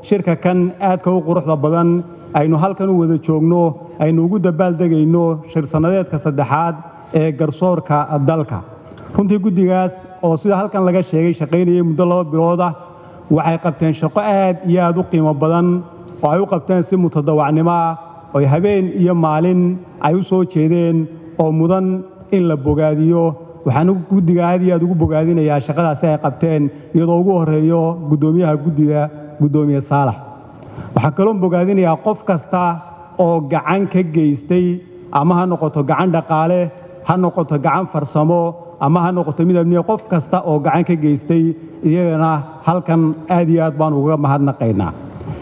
shirka kan aadka u quruxda badan aynu halkan u wada joogno aynu ugu dabaaldegayno shir sanadeedka saddexaad ee garsoorka dalka runtii guddigaas oo sida halkan laga sheegay shaqaynayay muddo 2 bilood ah waxay qabteen shaqo aad iyo aad u qiimo badan oo ay u qabteen si mutadawacnimo ah oo habeen iyo maalin ay u soo jeedeen oo mudan in la bogaadiyo waxaan guddiga aad iyo aad ugu bogaadinayaa shaqadaas ay qabteen iyadoo ugu horeeyo guddoomiyaha guddiga Guddoomiye Saalax waxaan kaloo bogaadinayaa qof kasta oo gacan ka geystay ama ha noqoto gacan dhaqaale ha noqoto gacan farsamo ama ha noqoto mid amniye qof kasta oo gacan ka geystay iyagana halkan aad iyo aad baan uga mahadnaqaynaa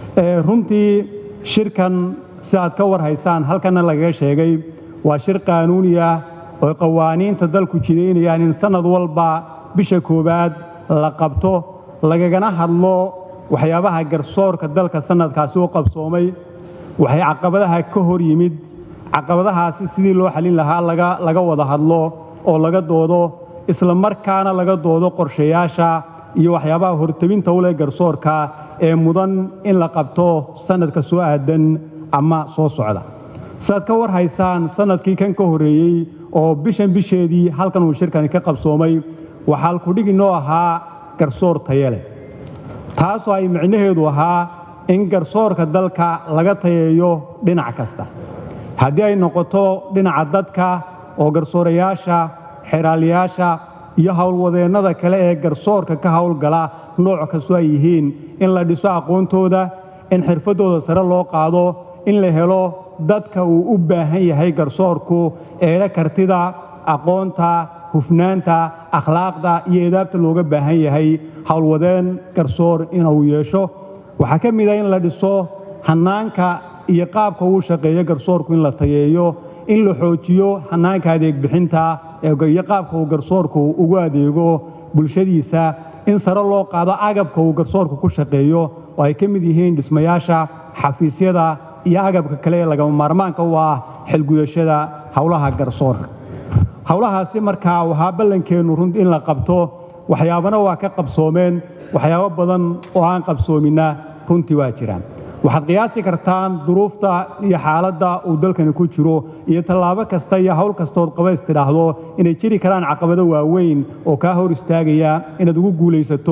runtii shirkan si aad ka war haysaan halkan laga sheegay waa shir qaanuuni ah oo qawaaniinta dalku jideynayaan in sanad walba bisha koobaad la qabto lagagana hadlo waxyaabaha garsoorka dalka sanadkaasi u qabsoomay waxay caqabadaha ka hor yimid caqabadahaasi sidii loo xalin lahaa laga wada hadlo oo laga doodo isla markaana laga doodo qorshayaasha iyo waxyaabaha hortabinta u leh garsoorka ee mudan in la qabto sanadka soo aadan ama soo socda saad ka war haysaan sanadkii kan ka horeeyay oo bisheedii halkan uu shirkani ka qabsoomay waxaa ku dhiginoo ahaa garsoor tayale taasoo ay micnaheedu ahaa in garsoorka dalka laga tayeeyo dhinac kasta haddii ay noqoto dhinaca dadka oo garsoorayaasha xeraaliyaasha iyo howlwadeennada kale ee garsoorka ka howlgala nooc kastoo ay yihiin in la dhiso aqoontooda in xirfadooda sare loo qaado in la helo dadka uu u baahan yahay garsoorku ee kartida aqoonta hufnaanta akhlaaqda iyo edaabta looga baahan yahay howlwadeen garsoor inuu yeesho waxa ka mid ah in la dhiso hanaanka iyo qaabka uu shaqeeyo garsoorku in la tayeeyo in la xoojiyo hanaanka adeeg bixinta iyo qaabka uu garsoorku ugu adeego bulshadiisa in sare loo qaado agabka uu garsoorku ku shaqeeyo oo ay ka mid yihiin dhismayaasha xafiisyada iyo agabka kale ee laga maarmaanka u ah xilgudashada howlaha garsoorka howlahaasi markaa waxaa ballankeenu runtii in la qabto waxyaabana waa ka qabsoomeen waxyaabo badan oo aan qabsoomina runtii waa jiraan waxaad qiyaasi kartaan duruufta iyo xaaladda uu dalkani ku jiro iyo tallaabo kasta iyo hawl kastood qabays tidhaahdo inay jiri karaan caqabado waaweyn oo kaa hor istaagaya inaad ugu guulaysato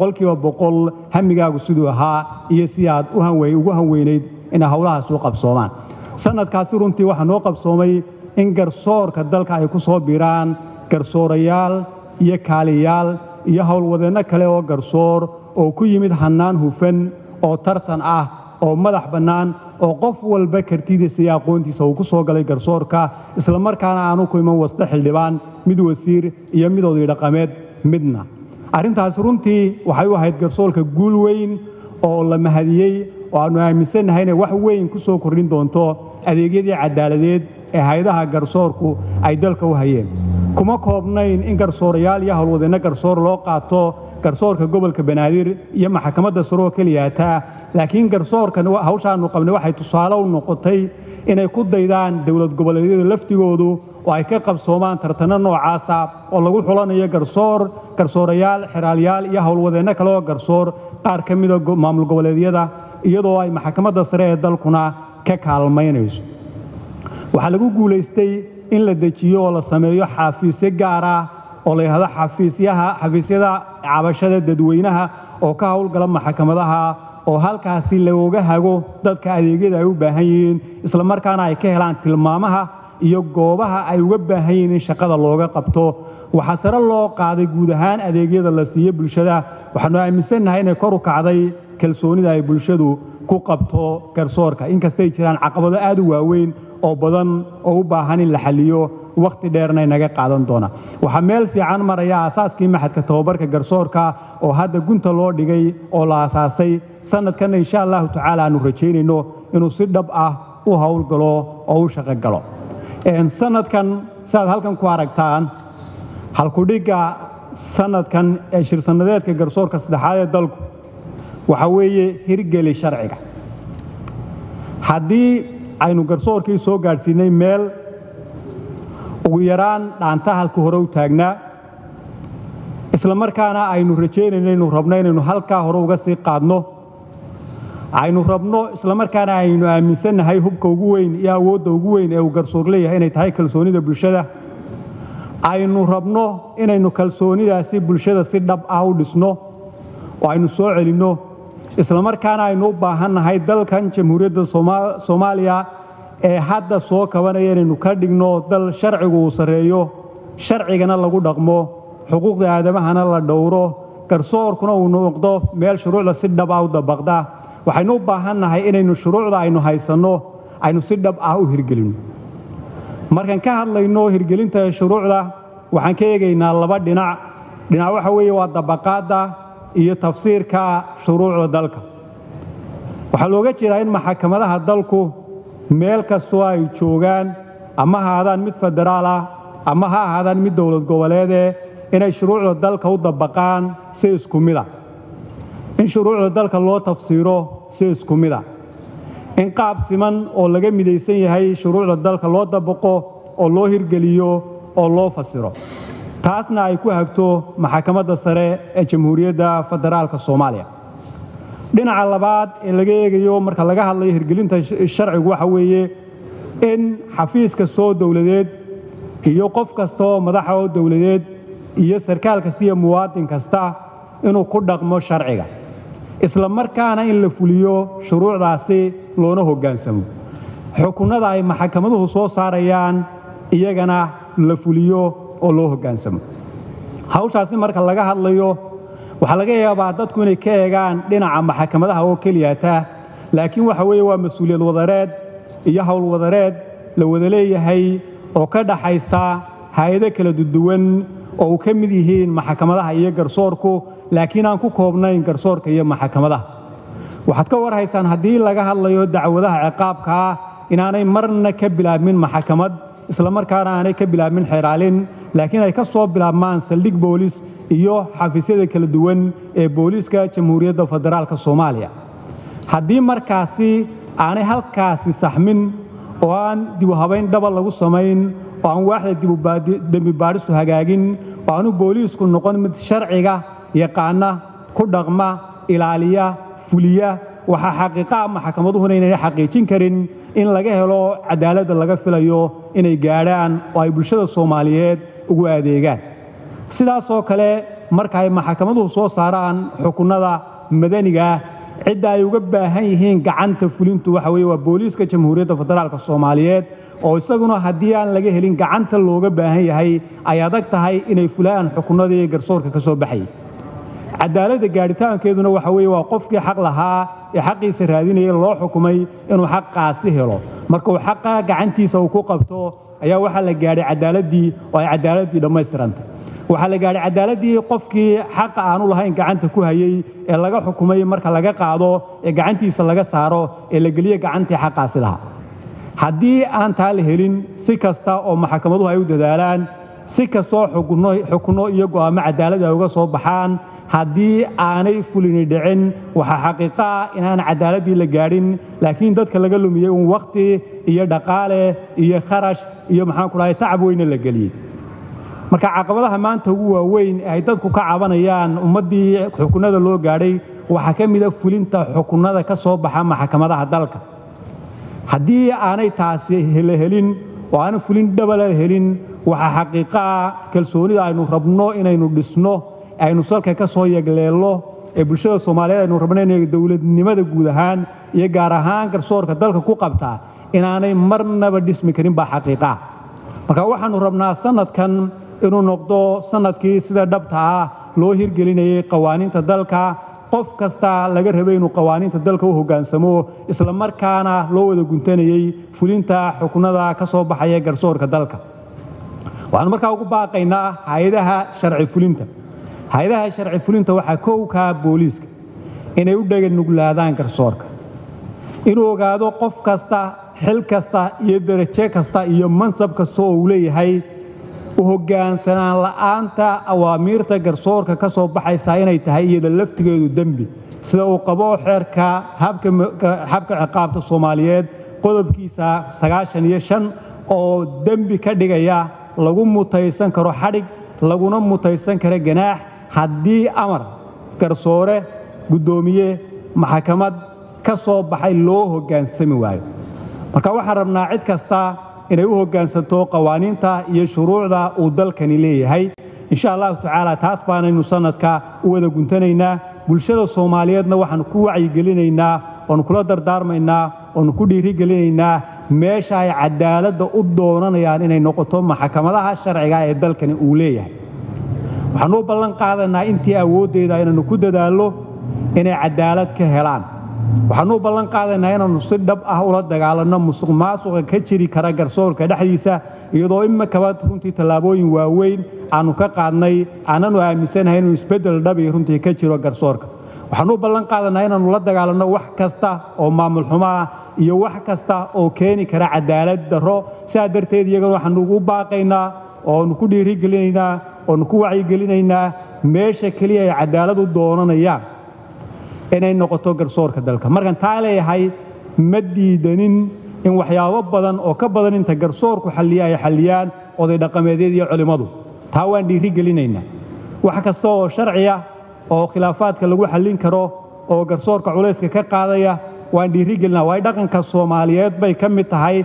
100% hamigaagu siduu ahaa iyo si aad ugu hanweynayd inay howlahaas u qabsoomaan sanadkaasi runtii waxaa noo qabsoomay in garsoorka dalka ay ku soo biiraan garsoorayaal iyo kaaliyaal iyo howlwadeenno kale oo garsoor oo ku yimid hannaan hufan oo tartan ah oo madax bannaan oo qof walba kartidiisa iyo aqoontiisa uu ku soo galay garsoorka isla markaana aanu ku iman wasda xildhibaan mid wasiir iyo mid oday dhaqameed midna arrintaas runtii waxay u ahayd garsoorka guul weyn oo la mahadiyey oo aanu aaminsanahay inay wax weyn ku soo kordhin doonto adeegyadii cadaaladeed ee hay'adaha garsoorku ay dalka u hayeen kuma koobnayn in garsoorayaal iyo howlwadeenno garsoor loo qaato garsoorka gobolka Banaadir iyo maxkamadda sare oo kaliya laakiin garsoorkan hawshaanu qabnay waxay tusaale u noqotay inay ku daydaan dawlad goboleedyada laftigoodu oo ay ka qabsoomaan tartanno noocaas ah oo lagu xulanayo garsoorayaal xeraaliyaal iyo howlwadeenno kale oo garsoor qaar ka mid ah maamul goboleedyada iyadoo ay maxkamadda sare ee dalkuna ka kaalmaynayso waxaa lagu guulaystay in la dejiyo oo la sameeyo xafiisyo gaar ah oo la yiraahdo xafiisyada cabashada dadweynaha oo ka howlgala maxkamadaha oo halkaasi looga hago dadka adeegyada ay u baahan yihiin isla markaana ay ka helaan tilmaamaha iyo goobaha ay uga baahan yihiin in shaqada looga qabto waxa sare loo qaaday guud ahaan adeegyada la siiyo bulshada waxaanu aaminsanahay inay kor u kacday kalsoonida ay bulshadu ku qabto garsoorka inkastay jiraan caqabado aad u waaweyn oo badan oo u baahan in la xaliyo waqti dheerna inaga qaadan doona waxa meel fiican maraya asaaskii maxadka tababarka garsoorka oo hadda gunta loo dhigay oo la asaasay sanadkan insha Allah tacaala aanu rajeynayno inuu si dhab ah u hawlgalo oo u shaqo galo sanadkan saad halkan ku aragtaan halku dhiga sanadkan ee shir sanadeedka garsoorka saddexaad ee dalku waxa weeye hirgeli sharciga haddii aynu garsoorkii soo gaarsiinay meel ugu yaraan dhaanta halka hore u taagnaa isla markaana aynu rajeynayno inuu rabno inaynu halka hore uga sii qaadno aynu rabno isla markaana aynu aaminsanahay hubka ugu weyn iyo awoodda ugu weyn ee uu garsoor leeyahay inay tahay kalsoonida bulshada aynu rabno inaynu kalsoonidaasi bulshada si dhab ah u dhisno oo aynu soo celinno isla markaana aynu u baahannahay dalkan jamhuuriyadda Soomaaliya ee hadda soo kabanaya inaynu ka dhigno dal sharcigu uu sareeyo sharcigana lagu dhaqmo xuquuqda aadamahana la dhowro garsoorkuna uu noqdo meel shuruucda si dhab ah u dabaqda waxaynu u baahannahay inaynu shuruucda aynu haysanno aynu si dhab ah u hirgelino markaan ka hadlayno hirgelinta shuruucda waxaan ka eegaynaa laba dhinac waxa weeye waa dabaqaadda iyo tafsiirka shuruucda dalka waxaa looga jeedaa in maxkamadaha dalku meel kastoo ay joogaan ama ha ahaadaan mid federaal ah ama ha ahaadaan mid dowlad goboleede inay shuruucda dalka u dabaqaan si isku mid ah in shuruucda dalka loo tafsiiro si isku mid ah in qaab siman oo laga midaysan yahay shuruucda dalka loo dabaqo oo loo hirgeliyo oo loo fasiro taasna ay ku hagto maxkamadda sare ee jamhuuriyadda federaalka Soomaaliya dhinaca labaad ee laga eegayo marka laga hadlayo hirgelinta sharcigu waxa weeye in xafiis kastoo dawladeed iyo qof kastoo madax oo dawladeed iyo sarkaal kasta iyo muwaadin kasta inuu ku dhaqmo sharciga isla markaana in la fuliyo shuruucdaasi loona hoggaansamo xukunnada ay maxkamaduhu soo saarayaan iyagana la fuliyo oo loo hoggaansamo hawshaasi marka laga hadlayo waxaa laga yaabaa dadku inay ka eegaan dhinaca maxkamadaha oo keliyata laakiin waxa weeye waa mas'uuliyad wadareed iyo hawl wadareed la wada leeyahay oo ka dhaxaysa hay'ado kala duwan oo ka mid yihiin maxkamadaha iyo garsoorku laakiin aan ku koobnayn garsoorka iyo maxkamadaha waxaad ka warhaysaan haddii laga hadlayo dacwadaha ciqaabka inaanay marna ka bilaabmin maxkamad isla markaana aanay ka bilaabmin xiraalin laakiin ay ka soo bilaabmaan saldhig boolis iyo xafiisyada kala duwan ee booliska jamhuuriyadda federaalka Soomaaliya haddii markaasi aanay halkaasi saxmin oo aan dib u habayn dhaba lagu samayn oo aan waaxda dembi baadhistu hagaagin oo aanu boolisku noqon mid sharciga yaqaana ku dhaqma ilaaliya fuliya waxa xaqiiqa maxkamaduhu inay xaqiijin karin in laga helo cadaalad laga filayo inay gaaraan oo ay bulshada Soomaaliyeed ugu adeegaan sidaas oo kale marka ay maxkamaduhu soo saaraan xukunnada madaniga cidda ay uga baahan yihiin gacanta fulintu waxa weeye waa booliska jamhuuriyadda federaalka Soomaaliyeed oo isaguna haddii aan laga helin gacanta looga baahan yahay ay adag tahay inay fulaan xukunnadii garsoorka ka soo baxay cadaaladda gaaritaankeeduna waxa weeye waa qofkii xaq lahaa ee xaqiisa raadinaya loo xukumay inuu xaqaasi helo marka uu xaqa gacantiisa uu ku qabto ayaa waxa la gaaray cadaaladii oo ay cadaaladii dhameystirantay waxa la gaaray cadaaladii qofkii xaq aanu lahayn gacanta ku hayay ee laga xukumay marka laga qaado ee gacantiisa laga saaro ee la geliyo gacantii xaqaasi lahaa haddii aan taa la helin si kasta oo maxkamaduhu ay u dadaalaan si kastoo xukunno iyo go'aamo cadaalad ay uga soo baxaan haddii aanay fulini dhicin waxa xaqiiqa inaan cadaaladii la gaarin laakiin dadka laga lumiyay un waqti iyo dhaqaale iyo kharash iyo maxaan ku dhahay tacab weyn la geliyay marka caqabadaha maanta ugu waaweyn ay dadku ka cabanayaan ummadii xukunnada loo gaaray waxa ka mid ah fulinta xukunnada ka soo baxa maxkamadaha dalka haddii aanay taasi helin oo aan fulin dhaba helin waxa xaqiiqa kalsoonida aynu rabno inaynu dhisno aynu salka ka soo yagleelo ee bulshada Soomaaliyeed aynu rabno inay dawladnimada guud ahaan iyo gaar ahaan garsoorka dalka ku qabtaa inaanay marnaba dhismi karin ba xaqiiqa marka waxaanu rabnaa sanadkan inuu noqdo sanadkii sida dhabta ah loo hirgelinayay qawaaniinta dalka qof kasta laga rabay inuu qawaaniinta dalka u hoggaansamo isla markaana loo wada guntanayay fulinta xukunnada ka soo baxaya garsoorka dalka waxaan markaa ugu baaqaynaa hay'adaha sharci fulinta waxaa kowka booliska inay u dhagan nuglaadaan garsoorka inuu ogaado qof kasta xil kasta iyo darajo kasta iyo mansab kasta oo uu leeyahay u hoggaansanaan la'aanta awaamiirta garsoorka ka soo baxaysa inay tahay iyada laftigeedu dembi sida uu qabo xeerka habka ciqaabta Soomaaliyeed qodobkiisa 95 oo dembi ka dhigaya lagu mutaysan karo xadhig laguna mutaysan karo ganaax haddii amar garsoore guddoomiye maxkamad ka soo baxay loo hoggaansami waayo marka waxaan rabnaa cid kasta inay u hoggaansanto qawaaniinta iyo shuruucda uu dalkani leeyahay insha Allah taala taas baanaynu sanadka u wada guntanaynaa bulshada Soomaaliyeedna waxaan ku wacyigelinaynaa oo kula dardaarmaynaa oo ku dhiirigelinaynaa meesha ay cadaaladda u doonanayaan inay noqoto maxkamadaha sharciga ee dalkani uu leeyahay waxaan u ballan qaadanaa intii awoodeeda inaan ku dadaalo inay cadaalad ka helaan waxaan u ballan qaadanaa inaan si dhab ah ula dagaalano musuqmaasuqa ka jiri kara garsoorka dhexdiisa iyadoo imika runtii talaabooyin waaweyn aanu ka qaadnay aananu aaminsanahay inuu isbedel dhab iyo runtii ka jiro garsoorka waxaan u ballan qaadanaa inaanu la dagaalano wax kasta oo maamul xumo ah iyo wax kasta oo keeni kara cadaalad darro sidaa darteed iyagana waxaan ugu baaqaynaa oo ku dhiirigelinaynaa oo ku wacyigelinaynaa meesha kaliya ay cadaalad u doonanayaan inay noqoto garsoorka dalka markan taa leeyahay ma diidanin in waxyaabo badan oo ka badan inta garsoorku ay xalliyaan oday dhaqameedyada iyo culimadu taa waan dhiirigelinaynaa wax kasta oo sharciya oo khilaafaadka lagu xallin karo oo garsoorka culayska ka qaadaya waan dhiirigelinaa way dhaqanka Soomaaliyeed bay ka mid tahay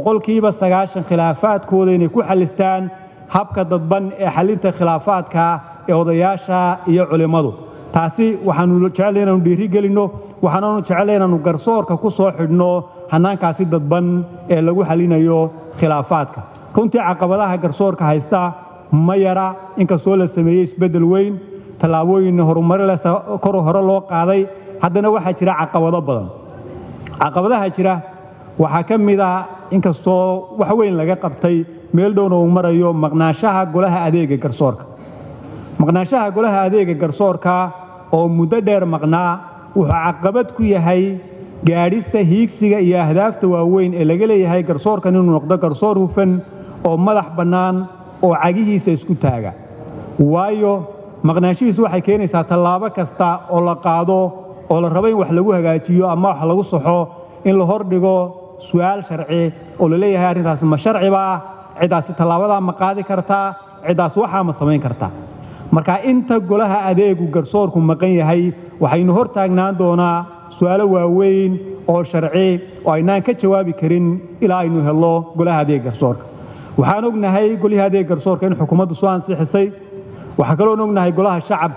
90% khilaafaadkooda inay ku xalistaan habka dadban ee xalinta khilaafaadka ee odayaasha iyo culimadu taasi waxaanu jecelahay inaanu dhiirigelino waxaanu jecelahay inaanu garsoorka ku soo xidhno hanaankaasi dadban ee lagu xalinayo khilaafaadka runtii caqabadaha garsoorka haysta ma yara inkastoo la sameeyay isbedel weyn talaabooyin horumar leh kor hore loo qaaday haddana waxaa jira caqabado badan caqabadaha jira waxaa ka mid ah inkastoo wax weyn laga qabtay meel dhowna uu marayo maqnaanshaha golaha adeega garsoorka maqnaanshaha golaha adeega garsoorka oo muddo dheer maqnaa wuxuu caqabad ku yahay gaadhista hiigsiga iyo ahdaafta waaweyn ee laga leeyahay garsoorkan inuu noqdo garsoor hufan oo madax bannaan oo cagihiisa isku taaga waayo maqnaanshihiisu waxay keenaysaa tallaabo kasta oo la qaado oo la rabo in wax lagu hagaajiyo ama wax lagu saxo in la hordhigo su'aal sharci oo la leeyahay arrintaas ma sharci baa cidaasi tallaabada ma qaadi kartaa cidaas waxa ma samayn kartaa marka inta golaha adeegu garsoorku maqan yahay waxaynu hor taagnaan doonaa su'aalo waaweyn oo sharci oo aynaan ka jawaabi karin ilaa aynu helo golaha adeeg garsoorka waxaan ognahay golaha adeeg garsoorka in xukuumaddu soo ansixisay waxa kale oo ognahay golaha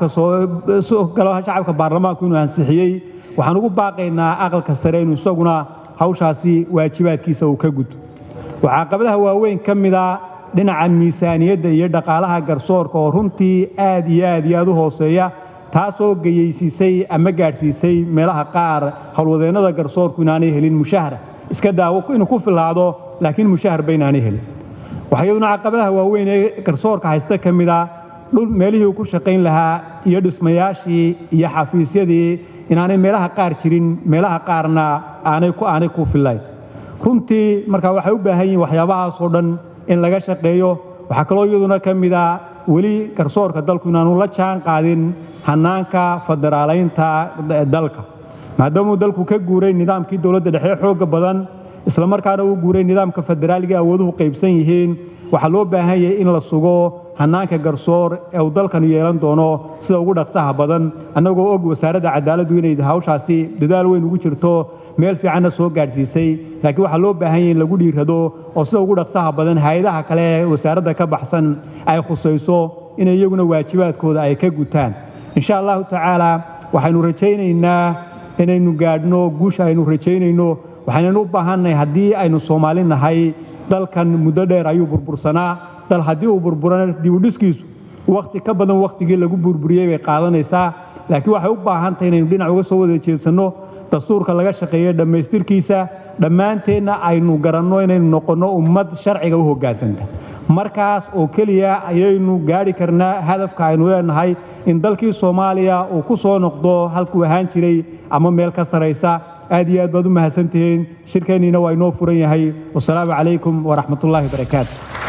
shacabka baarlamaanku inuu ansixiyay waxaan ugu baaqaynaa aqalka sare inuu isaguna hawshaasi waajibaadkiisa uu ka gudo waxa caqabadaha waaweyn ka mid ah dhinaca miisaaniyadda iyo dhaqaalaha garsoorka oo runtii aad u hooseeya taasoo geyaysiisay ama gaadhsiisay meelaha qaar howlwadeennada garsoorku inaanay helin mushahar iska daawo inuu ku filaado laakiin mushahar baynaanay helin waxaa iyaduna caqabadaha waaweyn ee garsoorka haysta ka mid ah dhul meelihii uu ku shaqayn lahaa iyo dhismayaashii iyo xafiisyadii inaanay meelaha qaar jirin meelaha qaarna aanay ku filayn runtii marka waxay u baahan yihiin waxyaabahaas oo dhan in laga shaqeeyo waxa kale oo iyaduna ka mid ah weli garsoorka dalku inaanu la jaan qaadin hanaanka federaaleynta dalka maadaama dalku ka guuray nidaamkii dawladda dhexe xoogga badan isla markaana uu guuray nidaamka federaaliga awooduhu qaybsan yihiin waxa loo baahan yahay in la sugo hanaanka garsoor ee uu dalkan yeelan doono sida ugu dhaqsaha badan anagoo og wasaaradda cadaaladdu inay hawshaasi dadaal weyn ugu jirto meel fiicanna soo gaadhsiisay laakiin waxa loo baahan yahay in lagu dhiirado oo sida ugu dhaqsaha badan hay'adaha kale ee wasaaradda ka baxsan ay khusayso in iyaguna waajibaadkooda ay ka gutaan insha Allah taala waxaynu rajaynaynaa inaynu gaadhno guusha aynu rajaynayno waxaynu u baahannahay haddii aynu Soomaali nahay dalkan muddo dheer ayuu burbursanaa dal haddii uu burburana dib u dhiskiisu waqti ka badan waqtigii lagu burburiyay bay qaadanaysaa laakiin waxay u baahan tahay inaynu dhinac uga soo wada jeedsanno dastuurka laga shaqeeyo dhammaystirkiisa dhammaanteedna aynu garanno inaynu noqonno ummad sharciga u hoggaansanta markaas oo keliya ayaynu gaadhi karnaa hadafka aynu leenahay in dalkii Soomaaliya uu ku soo noqdo halkuu ahaan jiray ama meel ka saraysa aad iyo aad baad u mahadsantihiin shirkeenina waa inoo furan yahay wassalaamu calaykum waraxmatullaahi wabarakaatuh